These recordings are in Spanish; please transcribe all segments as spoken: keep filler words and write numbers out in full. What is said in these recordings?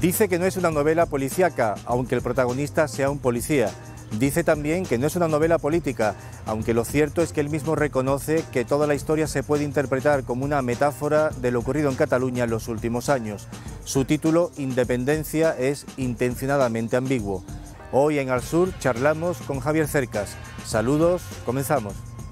Dice que no es una novela policíaca, aunque el protagonista sea un policía. Dice también que no es una novela política, aunque lo cierto es que él mismo reconoce que toda la historia se puede interpretar como una metáfora de lo ocurrido en Cataluña en los últimos años. Su título, Independencia, es intencionadamente ambiguo. Hoy en Al Sur charlamos con Javier Cercas. Saludos, comenzamos.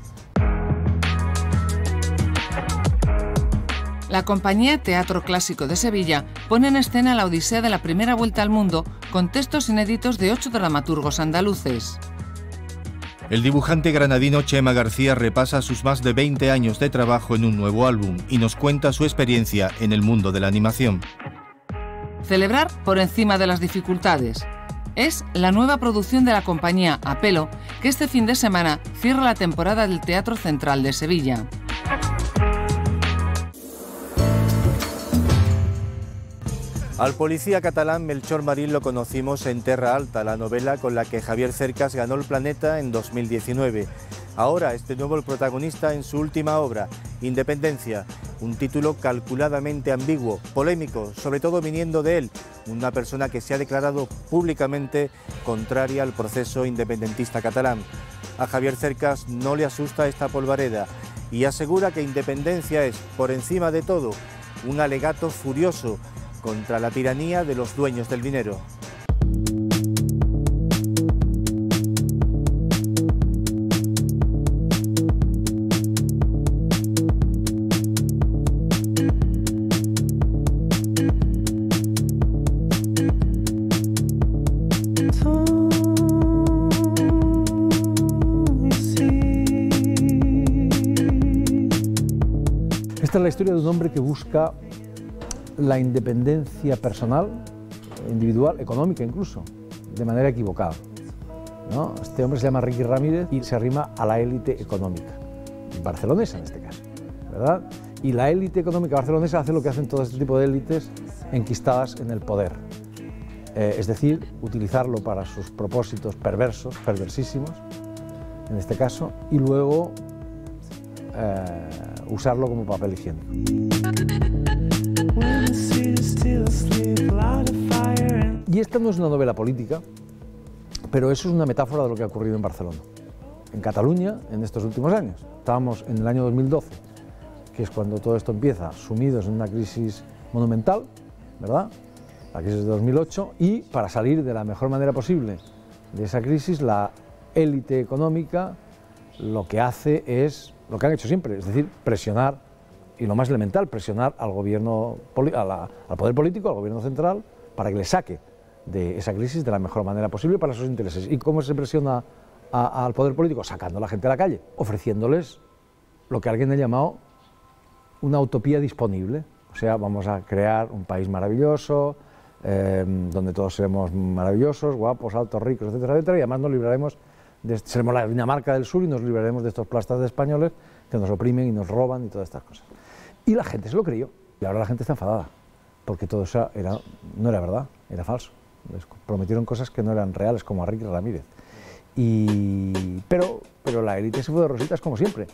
La compañía Teatro Clásico de Sevilla pone en escena la odisea de la primera vuelta al mundo con textos inéditos de ocho dramaturgos andaluces. El dibujante granadino Chema García repasa sus más de veinte años de trabajo en un nuevo álbum y nos cuenta su experiencia en el mundo de la animación. Celebrar por encima de las dificultades. Es la nueva producción de la compañía Apelo, que este fin de semana cierra la temporada del Teatro Central de Sevilla. Al policía catalán Melchor Marín lo conocimos en Terra Alta, la novela con la que Javier Cercas ganó el Planeta en dos mil diecinueve. Ahora es de nuevo el protagonista en su última obra, Independencia, un título calculadamente ambiguo, polémico, sobre todo viniendo de él, una persona que se ha declarado públicamente contraria al proceso independentista catalán. A Javier Cercas no le asusta esta polvareda y asegura que Independencia es, por encima de todo, un alegato furioso contra la tiranía de los dueños del dinero. Esta es la historia de un hombre que busca la independencia personal, individual, económica incluso, de manera equivocada, ¿no? Este hombre se llama Ricky Ramírez y se arrima a la élite económica, barcelonesa en este caso, ¿verdad? Y la élite económica barcelonesa hace lo que hacen todo este tipo de élites enquistadas en el poder, eh, es decir, utilizarlo para sus propósitos perversos, perversísimos, en este caso, y luego eh, usarlo como papel higiénico. Y esta no es una novela política, pero eso es una metáfora de lo que ha ocurrido en Barcelona, en Cataluña, en estos últimos años. Estábamos en el año dos mil doce, que es cuando todo esto empieza, sumidos en una crisis monumental, ¿verdad? La crisis de dos mil ocho, y para salir de la mejor manera posible de esa crisis, la élite económica lo que hace es lo que han hecho siempre, es decir, presionar, y lo más elemental, presionar al gobierno, a la, al poder político, al gobierno central, para que le saque de esa crisis de la mejor manera posible para sus intereses. ¿Y cómo se presiona a, al poder político? Sacando a la gente a la calle, ofreciéndoles lo que alguien ha llamado una utopía disponible. O sea, vamos a crear un país maravilloso, eh, donde todos seremos maravillosos, guapos, altos, ricos, etcétera, etcétera, y además nos libraremos, de, seremos la Dinamarca del Sur y nos libraremos de estos plastas de españoles que nos oprimen y nos roban y todas estas cosas. Y la gente se lo creyó, y ahora la gente está enfadada, porque todo eso era, no era verdad, era falso. Les prometieron cosas que no eran reales, como a Ricky Ramírez. Y, pero, pero la élite se fue de rositas, como siempre.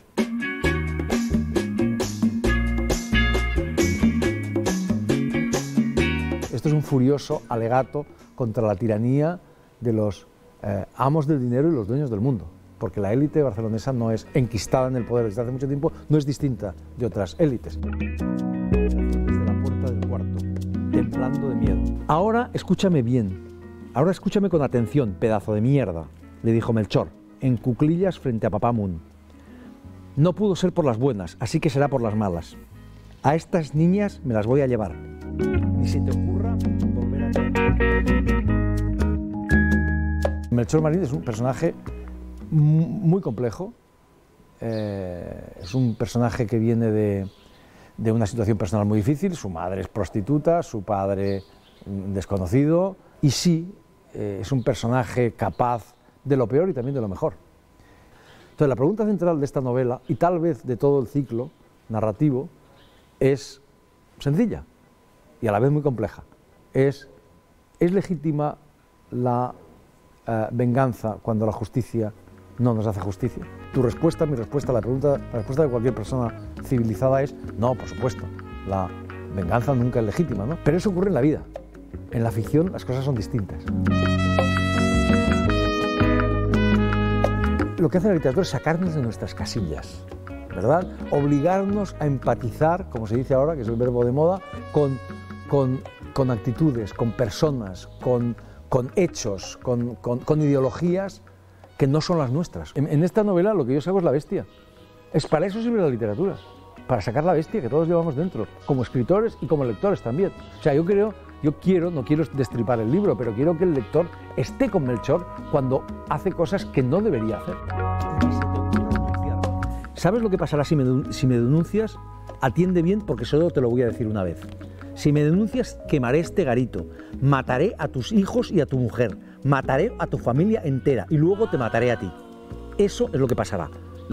Esto es un furioso alegato contra la tiranía de los eh, amos del dinero y los dueños del mundo. Porque la élite barcelonesa no es enquistada en el poder desde hace mucho tiempo, no es distinta de otras élites. Desde la puerta del cuarto, temblando de miedo. Ahora escúchame bien, ahora escúchame con atención, pedazo de mierda, le dijo Melchor, en cuclillas frente a Papá Moon. No pudo ser por las buenas, así que será por las malas. A estas niñas me las voy a llevar. Ni se te ocurra volver a... Melchor Marín es un personaje muy complejo, eh, es un personaje que viene de, de una situación personal muy difícil, su madre es prostituta, su padre desconocido, y sí, eh, es un personaje capaz de lo peor y también de lo mejor. Entonces la pregunta central de esta novela, y tal vez de todo el ciclo narrativo, es sencilla y a la vez muy compleja. Es, ¿es legítima la eh, venganza cuando la justicia no nos hace justicia? Tu respuesta, mi respuesta, la pregunta, la respuesta de cualquier persona civilizada es no, por supuesto, la venganza nunca es legítima, ¿no? Pero eso ocurre en la vida, En la ficción las cosas son distintas. Lo que hace la literatura es sacarnos de nuestras casillas, ¿verdad? Obligarnos a empatizar, como se dice ahora, que es el verbo de moda, con, con, con actitudes, con personas, con, con hechos, con, con, con ideologías que no son las nuestras. En, en esta novela lo que yo saco es la bestia. Es para eso sirve la literatura, para sacar la bestia que todos llevamos dentro, como escritores y como lectores también. O sea, yo creo, yo quiero, no quiero destripar el libro, pero quiero que el lector esté con Melchor cuando hace cosas que no debería hacer. ¿Sabes lo que pasará si me, si me denuncias? Atiende bien porque solo te lo voy a decir una vez. Si me denuncias, quemaré este garito, mataré a tus hijos y a tu mujer, mataré a tu familia entera y luego te mataré a ti. Eso es lo que pasará.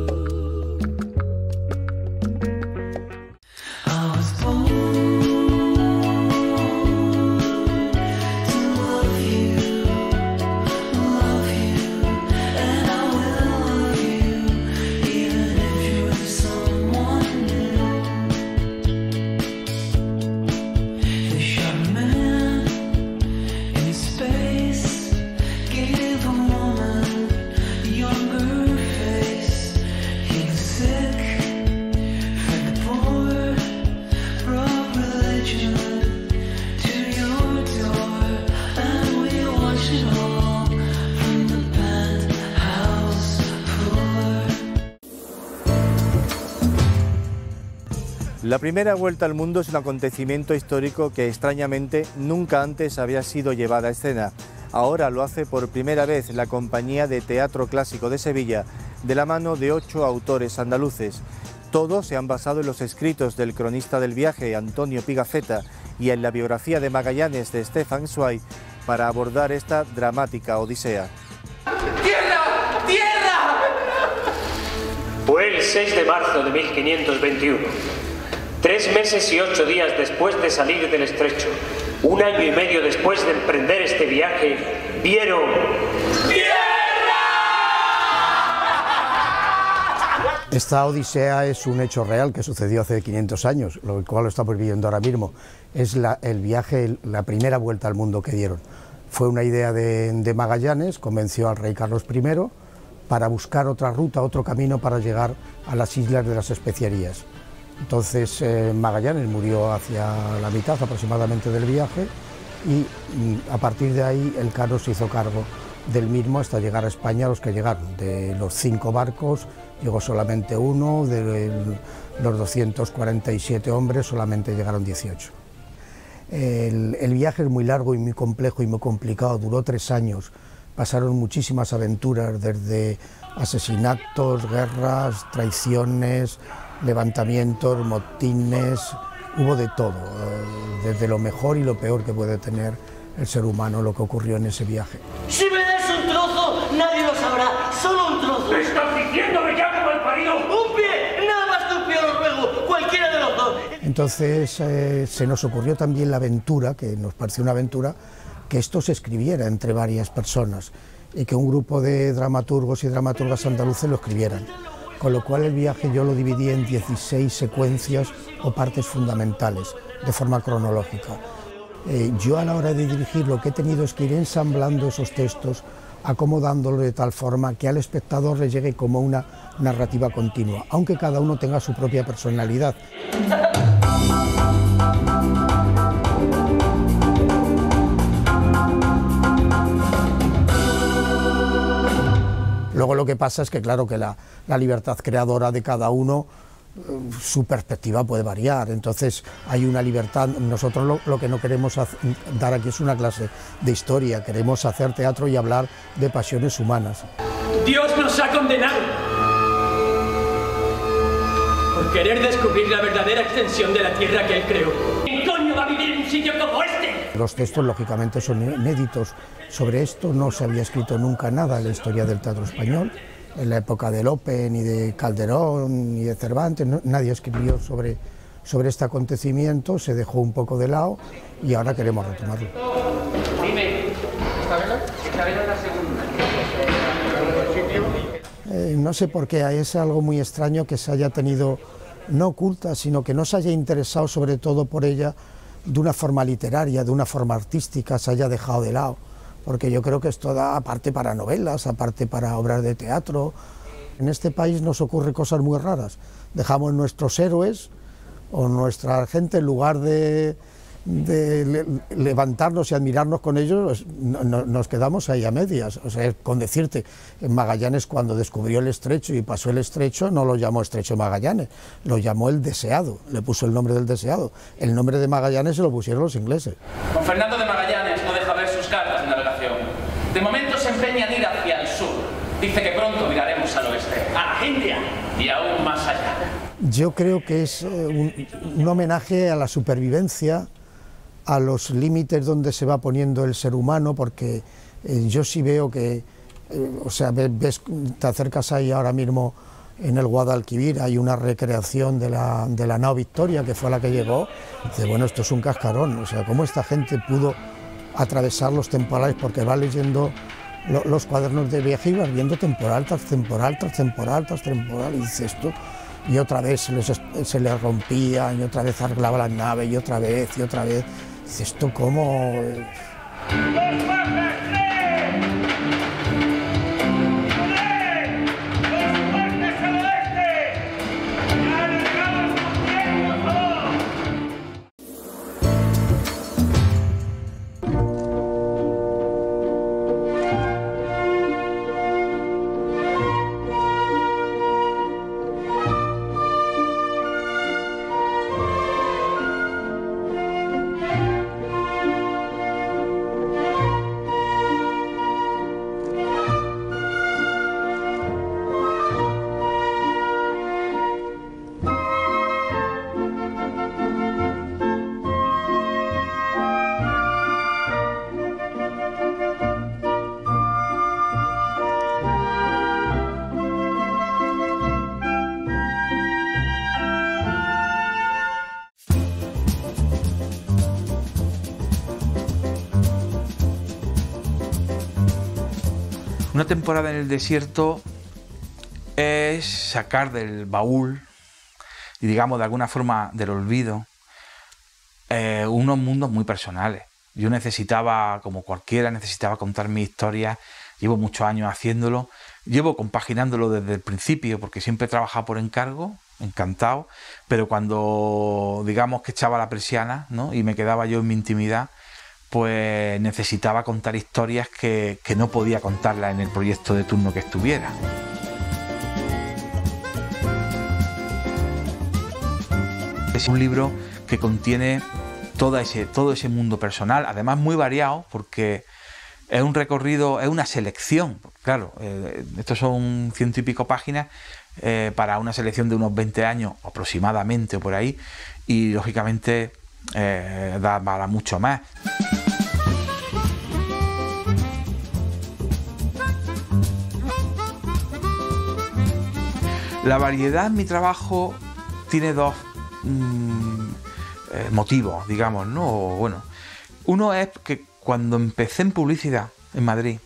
La primera vuelta al mundo es un acontecimiento histórico que extrañamente nunca antes había sido llevada a escena. Ahora lo hace por primera vez la Compañía de Teatro Clásico de Sevilla, de la mano de ocho autores andaluces. Todos se han basado en los escritos del cronista del viaje, Antonio Pigafetta, y en la biografía de Magallanes de Stefan Zweig para abordar esta dramática odisea. ¡Tierra! ¡Tierra! Fue el seis de marzo de mil quinientos veintiuno. Tres meses y ocho días después de salir del estrecho, un año y medio después de emprender este viaje, vieron... ¡Tierra! Esta odisea es un hecho real que sucedió hace quinientos años, lo cual lo estamos viviendo ahora mismo. Es la, el viaje, la primera vuelta al mundo que dieron. Fue una idea de, de Magallanes, convenció al rey Carlos primero para buscar otra ruta, otro camino para llegar a las Islas de las Especiarías. Entonces eh, Magallanes murió hacia la mitad aproximadamente del viaje y mm, a partir de ahí el Cano se hizo cargo del mismo hasta llegar a España los que llegaron. De los cinco barcos llegó solamente uno, de los doscientos cuarenta y siete hombres solamente llegaron dieciocho. El, el viaje es muy largo y muy complejo y muy complicado, duró tres años, pasaron muchísimas aventuras, desde asesinatos, guerras, traiciones, levantamientos, motines, hubo de todo, desde lo mejor y lo peor que puede tener el ser humano, lo que ocurrió en ese viaje. Si me das un trozo, nadie lo sabrá, solo un trozo. ¿Me estás diciéndome ya como el parido? ¡Un pie! Nada más que un pie, os ruego, cualquiera de los dos. Entonces eh, se nos ocurrió también la aventura, que nos pareció una aventura, que esto se escribiera entre varias personas y que un grupo de dramaturgos y dramaturgas andaluces lo escribieran. Con lo cual el viaje yo lo dividí en dieciséis secuencias o partes fundamentales, de forma cronológica. Eh, yo a la hora de dirigir lo que he tenido es que ir ensamblando esos textos, acomodándolo de tal forma que al espectador le llegue como una narrativa continua, aunque cada uno tenga su propia personalidad. Luego lo que pasa es que claro que la, la libertad creadora de cada uno, eh, su perspectiva puede variar, entonces hay una libertad, nosotros lo, lo que no queremos hacer, dar aquí es una clase de historia, queremos hacer teatro y hablar de pasiones humanas. Dios nos ha condenado por querer descubrir la verdadera extensión de la tierra que Él creó. ¿Quién coño va a vivir en un sitio como este? Los textos lógicamente son inéditos. Sobre esto no se había escrito nunca nada en la historia del teatro español. En la época de Lope, ni de Calderón, ni de Cervantes, no, nadie escribió sobre, sobre este acontecimiento, se dejó un poco de lado y ahora queremos retomarlo. Dime, ¿esta vela? Esta vela es la segunda. Eh, no sé por qué, es algo muy extraño que se haya tenido, no oculta, sino que no se haya interesado sobre todo por ella de una forma literaria, de una forma artística, se haya dejado de lado, porque yo creo que esto da aparte para novelas, aparte para obras de teatro. En este país nos ocurre cosas muy raras, dejamos nuestros héroes o nuestra gente, en lugar de, de levantarnos y admirarnos con ellos, no, no, nos quedamos ahí a medias. O sea, con decirte, Magallanes cuando descubrió el estrecho y pasó el estrecho, no lo llamó Estrecho Magallanes, lo llamó el Deseado, le puso el nombre del Deseado. El nombre de Magallanes se lo pusieron los ingleses. Don Fernando de Magallanes no deja ver sus cartas de navegación. De momento se empeña en ir hacia el sur. Dice que pronto viraremos al oeste, a la India y aún más allá. Yo creo que es eh, un, un homenaje a la supervivencia, a los límites donde se va poniendo el ser humano, porque eh, yo sí veo que, eh, o sea, ves, ves, te acercas ahí ahora mismo en el Guadalquivir, hay una recreación de la, de la nao Victoria, que fue la que llegó, y dice, bueno, esto es un cascarón, o sea, cómo esta gente pudo atravesar los temporales, porque va leyendo lo, los cuadernos de viaje y vas viendo temporal tras temporal, tras temporal, tras temporal, y dice esto... y otra vez se les, se les rompía, y otra vez arreglaba la nave, y otra vez, y otra vez. Dice, ¿esto cómo...? Una temporada en el desierto es sacar del baúl y, digamos, de alguna forma del olvido, eh, unos mundos muy personales. Yo necesitaba, como cualquiera, necesitaba contar mi historia. Llevo muchos años haciéndolo, llevo compaginándolo desde el principio, porque siempre he trabajado por encargo, encantado, pero cuando, digamos, que echaba la persiana, ¿no?, y me quedaba yo en mi intimidad, pues necesitaba contar historias que, que no podía contarlas en el proyecto de turno que estuviera. Es un libro que contiene todo ese, todo ese mundo personal, además muy variado, porque es un recorrido, es una selección. Claro, eh, estos son ciento y pico páginas eh, para una selección de unos veinte años aproximadamente o por ahí, y lógicamente eh, da para mucho más. La variedad en mi trabajo tiene dos mmm, eh, motivos, digamos, ¿no? O, bueno, uno es que cuando empecé en publicidad en Madrid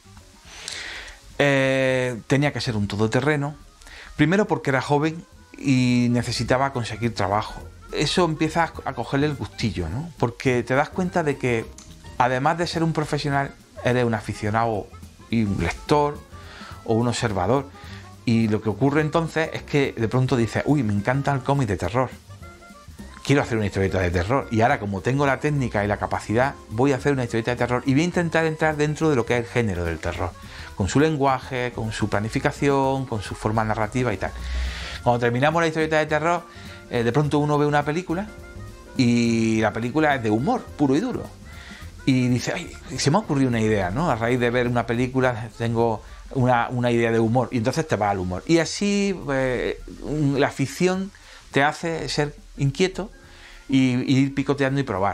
eh, tenía que ser un todoterreno, primero porque era joven y necesitaba conseguir trabajo. Eso empieza a cogerle el gustillo, ¿no? Porque te das cuenta de que además de ser un profesional, eres un aficionado y un lector o un observador. Y lo que ocurre entonces es que de pronto dices, uy, me encanta el cómic de terror, quiero hacer una historieta de terror, y ahora, como tengo la técnica y la capacidad, voy a hacer una historieta de terror y voy a intentar entrar dentro de lo que es el género del terror, con su lenguaje, con su planificación, con su forma narrativa y tal. Cuando terminamos la historieta de terror, eh, de pronto uno ve una película y la película es de humor puro y duro, y dice, ay, se me ha ocurrido una idea, ¿no? A raíz de ver una película tengo Una, una idea de humor, y entonces te va al humor, y así eh, la ficción te hace ser inquieto y, y ir picoteando y probar.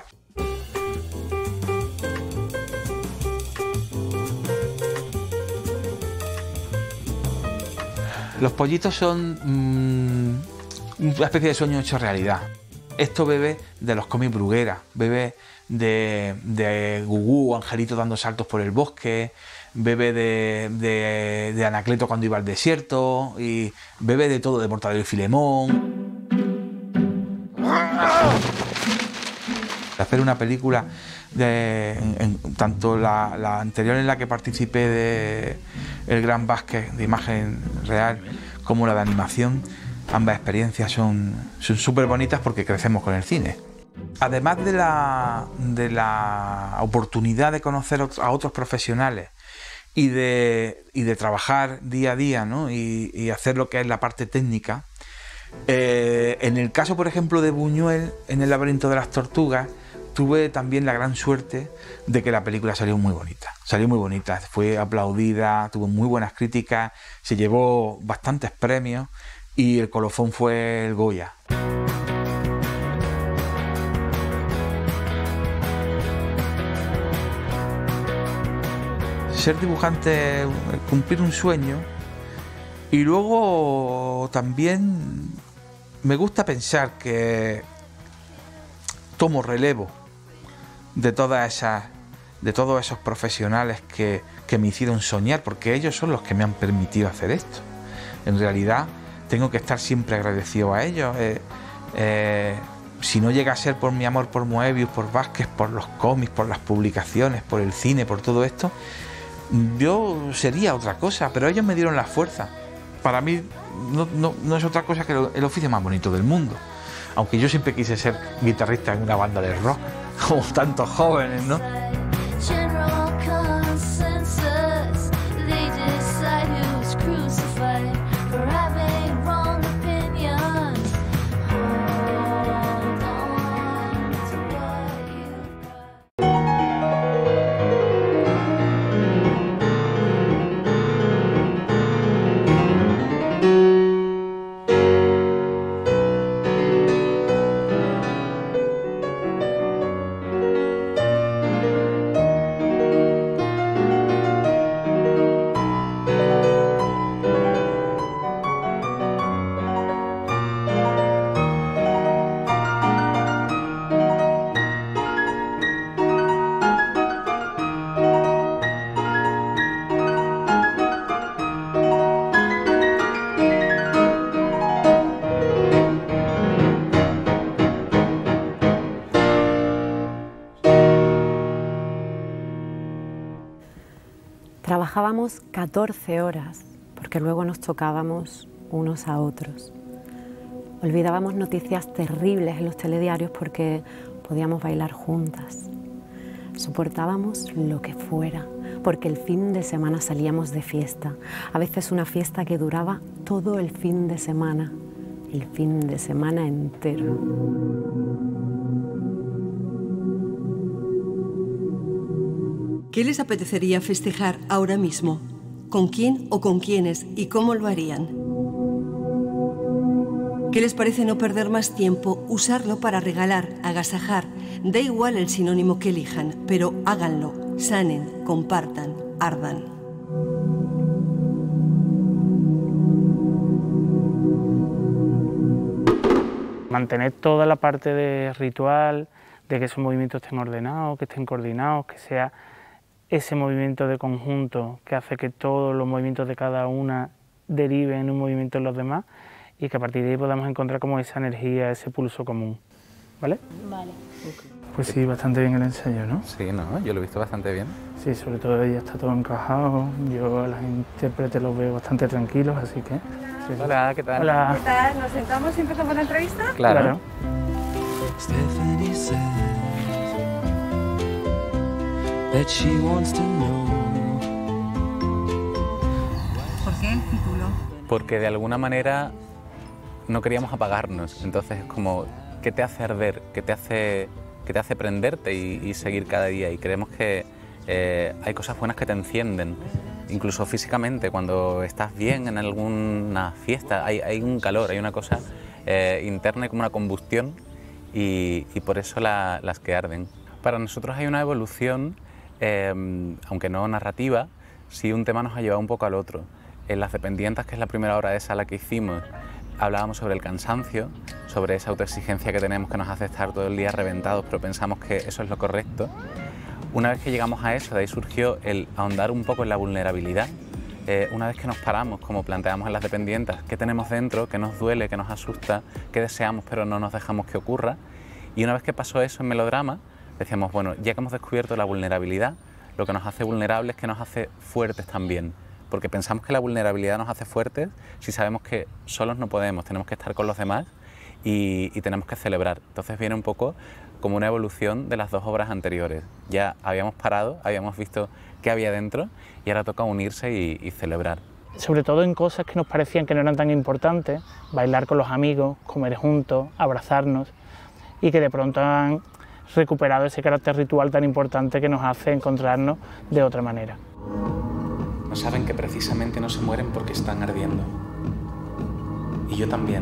Los pollitos son mmm, una especie de sueño hecho realidad. Esto bebe de los cómics Bruguera, bebe de, de Gugú o Angelito dando saltos por el bosque, bebe de, de, de Anacleto cuando iba al desierto, y bebe de todo, de Mortadelo y Filemón. La hacer una película, de, en, en, tanto la, la anterior en la que participé de El Gran Vázquez de imagen real como la de animación, ambas experiencias son súper bonitas porque crecemos con el cine. Además de la, de la oportunidad de conocer a otros profesionales y de, y de trabajar día a día, ¿no? y, y hacer lo que es la parte técnica, eh, en el caso, por ejemplo, de Buñuel, en El laberinto de las tortugas, tuve también la gran suerte de que la película salió muy bonita. Salió muy bonita, fue aplaudida, tuvo muy buenas críticas, se llevó bastantes premios y el colofón fue el Goya. Ser dibujante es cumplir un sueño, y luego también me gusta pensar que tomo relevo de todas esas, de todos esos profesionales que, que me hicieron soñar, porque ellos son los que me han permitido hacer esto. En realidad tengo que estar siempre agradecido a ellos. Eh, eh, si no llega a ser por mi amor por Moebius, por Vázquez, por los cómics, por las publicaciones, por el cine, por todo esto, yo sería otra cosa, pero ellos me dieron la fuerza. Para mí no, no, no es otra cosa que el oficio más bonito del mundo, aunque yo siempre quise ser guitarrista en una banda de rock, como tantos jóvenes, ¿no? Trabajábamos catorce horas, porque luego nos tocábamos unos a otros. Olvidábamos noticias terribles en los telediarios porque podíamos bailar juntas. Soportábamos lo que fuera, porque el fin de semana salíamos de fiesta. A veces una fiesta que duraba todo el fin de semana, el fin de semana entero. ¿Qué les apetecería festejar ahora mismo? ¿Con quién o con quiénes? ¿Y cómo lo harían? ¿Qué les parece no perder más tiempo, usarlo para regalar, agasajar? Da igual el sinónimo que elijan, pero háganlo, sanen, compartan, ardan. Mantener toda la parte de ritual, de que esos movimientos estén ordenados, que estén coordinados, que sea ese movimiento de conjunto que hace que todos los movimientos de cada una deriven en un movimiento en los demás y que a partir de ahí podamos encontrar como esa energía, ese pulso común. ¿Vale? Vale. Okay. Pues sí, bastante bien el ensayo, ¿no? Sí, no, yo lo he visto bastante bien. Sí, sobre todo ya está todo encajado, yo a los intérpretes los veo bastante tranquilos, así que... Sí. Hola, ¿qué tal? Hola. ¿Qué tal? ¿Nos sentamos y empezamos la entrevista? Claro. Claro. That she wants to know. ¿Por qué el título? Porque de alguna manera no queríamos apagarnos, entonces es como, ¿qué te hace arder? ¿Qué te hace, qué te hace prenderte y, y seguir cada día? Y creemos que eh, hay cosas buenas que te encienden, incluso físicamente, cuando estás bien en alguna fiesta, hay, hay un calor, hay una cosa eh, interna y como una combustión y, y por eso la, las que arden. Para nosotros hay una evolución. Eh, aunque no narrativa, sí un tema nos ha llevado un poco al otro. En Las Dependientas, que es la primera obra de sala que hicimos, hablábamos sobre el cansancio, sobre esa autoexigencia que tenemos que nos hace estar todo el día reventados, pero pensamos que eso es lo correcto. Una vez que llegamos a eso, de ahí surgió el ahondar un poco en la vulnerabilidad. Eh, una vez que nos paramos, como planteamos en Las Dependientas, qué tenemos dentro, qué nos duele, qué nos asusta, qué deseamos pero no nos dejamos que ocurra. Y una vez que pasó eso en Melodrama, decíamos, bueno, ya que hemos descubierto la vulnerabilidad, lo que nos hace vulnerables es que nos hace fuertes también, porque pensamos que la vulnerabilidad nos hace fuertes si sabemos que solos no podemos, tenemos que estar con los demás y, y tenemos que celebrar. Entonces viene un poco como una evolución de las dos obras anteriores. Ya habíamos parado, habíamos visto qué había dentro y ahora toca unirse y, y celebrar. Sobre todo en cosas que nos parecían que no eran tan importantes, bailar con los amigos, comer juntos, abrazarnos, y que de pronto han recuperado ese carácter ritual tan importante que nos hace encontrarnos de otra manera. No saben que precisamente no se mueren porque están ardiendo. Y yo también.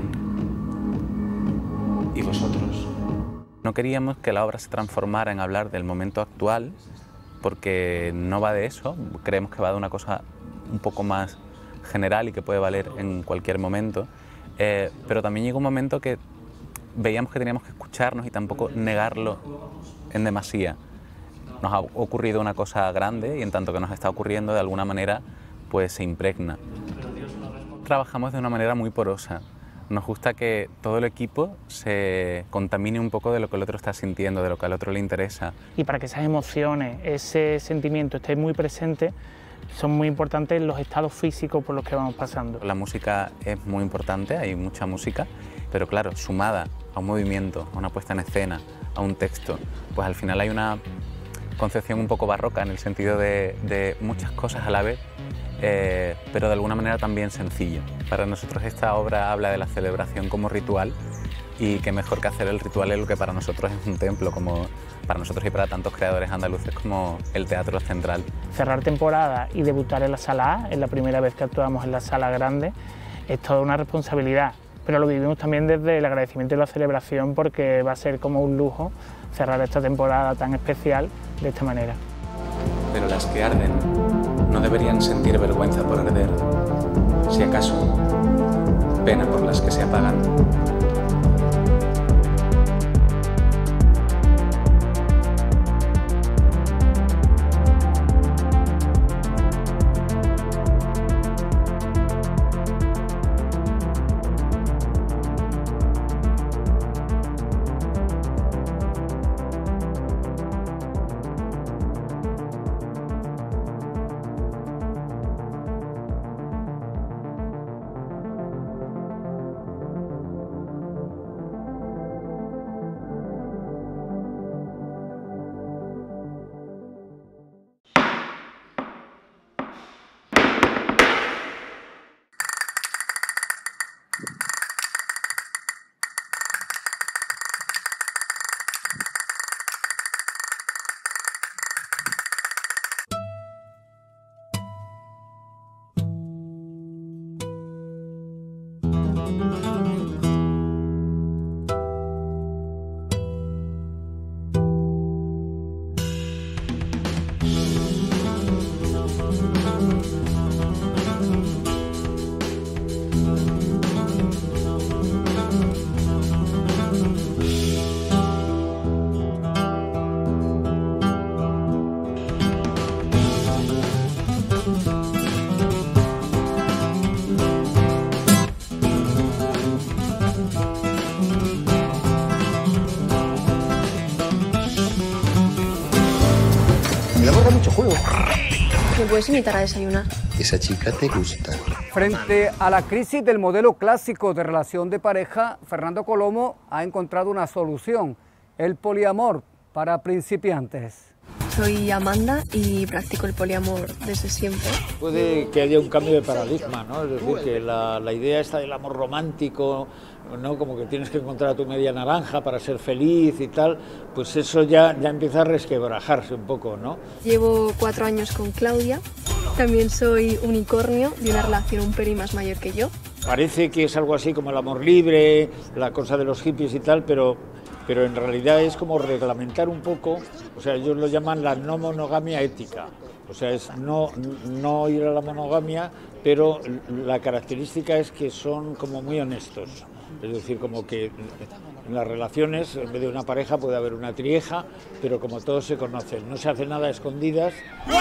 ¿Y vosotros? No queríamos que la obra se transformara en hablar del momento actual, porque no va de eso, creemos que va de una cosa un poco más general y que puede valer en cualquier momento, eh, pero también llegó un momento que veíamos que teníamos que escucharnos y tampoco negarlo en demasía. Nos ha ocurrido una cosa grande y en tanto que nos está ocurriendo, de alguna manera, pues se impregna. Trabajamos de una manera muy porosa. Nos gusta que todo el equipo se contamine un poco de lo que el otro está sintiendo, de lo que al otro le interesa. Y para que esas emociones, ese sentimiento esté muy presente, son muy importantes los estados físicos por los que vamos pasando. La música es muy importante, hay mucha música, pero claro, sumada a un movimiento, a una puesta en escena, a un texto, pues al final hay una concepción un poco barroca en el sentido de, de muchas cosas a la vez, eh, pero de alguna manera también sencillo. Para nosotros esta obra habla de la celebración como ritual y qué mejor que hacer el ritual en lo que para nosotros es un templo, como para nosotros y para tantos creadores andaluces como el Teatro Central. Cerrar temporada y debutar en la Sala A, es la primera vez que actuamos en la Sala Grande, es toda una responsabilidad, pero lo vivimos también desde el agradecimiento y la celebración porque va a ser como un lujo cerrar esta temporada tan especial de esta manera. Pero las que arden no deberían sentir vergüenza por arder, si acaso, pena por las que se apagan. Mucho juego. ¿Me puedes invitar a desayunar? Esa chica te gusta. Frente a la crisis del modelo clásico de relación de pareja, Fernando Colomo ha encontrado una solución, el poliamor para principiantes. Soy Amanda y practico el poliamor desde siempre. Puede que haya un cambio de paradigma, ¿no? Es decir, que la, la idea esta del amor romántico, ¿no? Como que tienes que encontrar a tu media naranja para ser feliz y tal, pues eso ya, ya empieza a resquebrajarse un poco, ¿no? Llevo cuatro años con Claudia. También soy unicornio de una relación un pelín más mayor que yo. Parece que es algo así como el amor libre, la cosa de los hippies y tal, pero, pero en realidad es como reglamentar un poco, o sea, ellos lo llaman la no monogamia ética. O sea, es no, no ir a la monogamia, pero la característica es que son como muy honestos. Es decir, como que en las relaciones, en vez de una pareja, puede haber una trieja, pero como todos se conocen, no se hace nada a escondidas.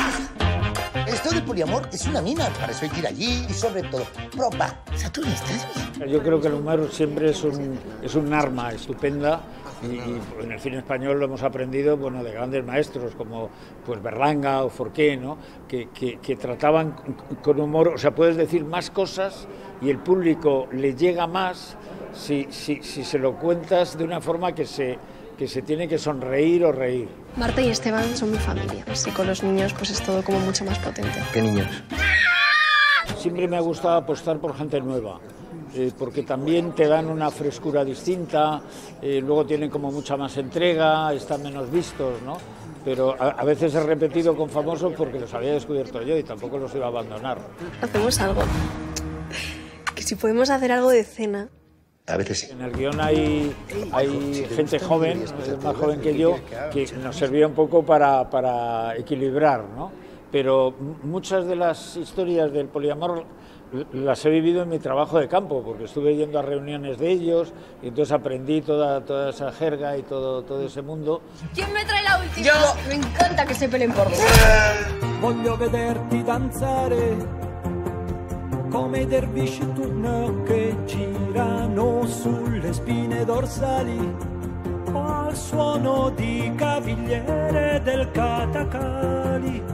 Esto del poliamor es una mina, para eso hay que ir allí y sobre todo, propa. Saturno, ¿estás bien? Yo creo que el humor siempre es un, es un arma estupenda Y, y en el cine español lo hemos aprendido, bueno, de grandes maestros como pues Berlanga o Forqué, ¿no? que, que, que trataban con humor, o sea, puedes decir más cosas y el público le llega más si, si, si se lo cuentas de una forma que se, que se tiene que sonreír o reír. Marta y Esteban son mi familia, y con los niños pues es todo como mucho más potente. ¿Qué niños? Siempre me ha gustado apostar por gente nueva. Eh, porque también te dan una frescura distinta, eh, luego tienen como mucha más entrega, están menos vistos, ¿no? Pero a, a veces he repetido con famosos porque los había descubierto yo y tampoco los iba a abandonar. Hacemos algo. Que si podemos hacer algo de cena. A veces sí. En el guión hay, hay gente joven, más joven que yo, que nos servía un poco para, para equilibrar, ¿no? Pero muchas de las historias del poliamor las he vivido en mi trabajo de campo, porque estuve yendo a reuniones de ellos y entonces aprendí toda, toda esa jerga y todo, todo ese mundo. ¿Quién me trae la última? Yo. Me encanta que se peleen por mí. Voglio vederti danzare come i dervisci turno che girano sulle spine dorsali al suono di cavigliere del Catacali.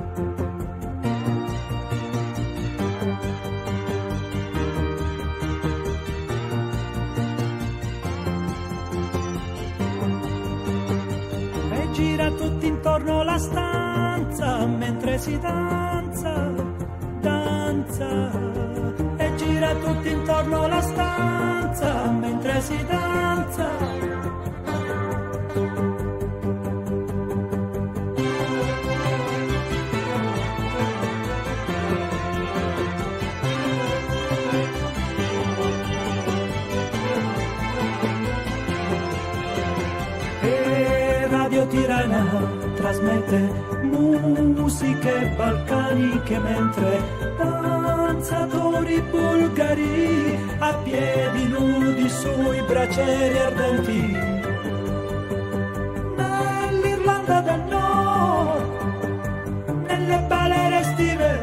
Gira tutti intorno la stanza mentre si danza, danza. E gira tutti intorno la stanza mentre si danza. Radio Tirana trasmette musiche balcaniche mentre danzatori bulgari a piedi nudi sui bracieri ardenti. Nell'Irlanda del Nord, nelle balere estive,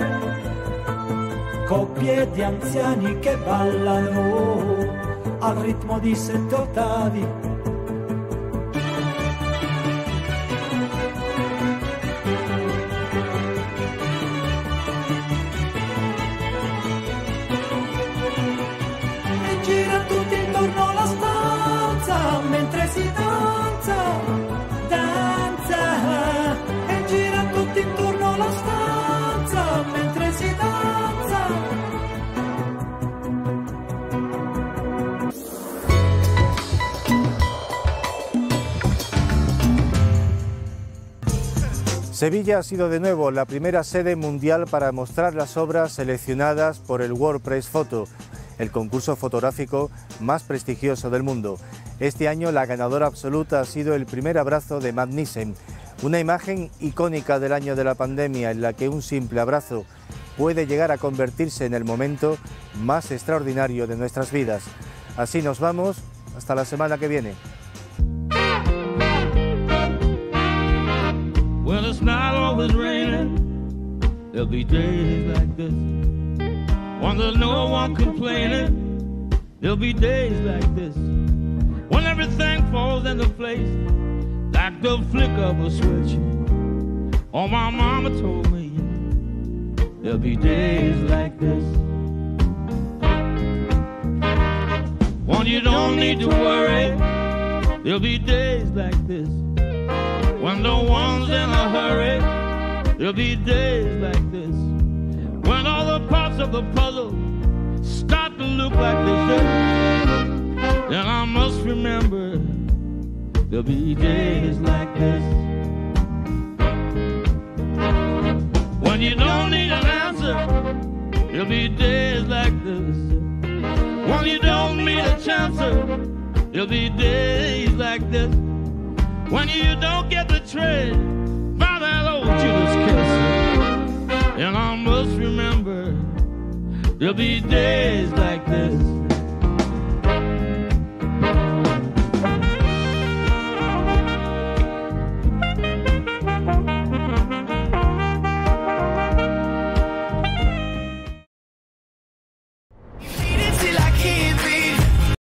coppie di anziani che ballano al ritmo di sette ottavi. Mentre si danza, danza, e gira tutti intorno la stanza, mentre si danza. Sevilla ha sido de nuevo la primera sede mundial para mostrar las obras seleccionadas por el World Press Photo, el concurso fotográfico más prestigioso del mundo. Este año la ganadora absoluta ha sido El primer abrazo de Matt Nissen, una imagen icónica del año de la pandemia en la que un simple abrazo puede llegar a convertirse en el momento más extraordinario de nuestras vidas. Así nos vamos, hasta la semana que viene. Well, it's not always raining. There'll be days like this. When there's no one complaining, there'll be days like this. When everything falls into place, like the flick of a switch. Oh, my mama told me, there'll be days like this. When you don't need to worry, there'll be days like this. When no one's in a hurry, there'll be days like this. When all the parts of the puzzle start to look like they should, then I must remember there'll be days like this. When you don't need an answer, there'll be days like this. When you don't need a chance, there'll be days like this. When you don't get the trade by that old Judas kiss, and I must remember there'll be days like this.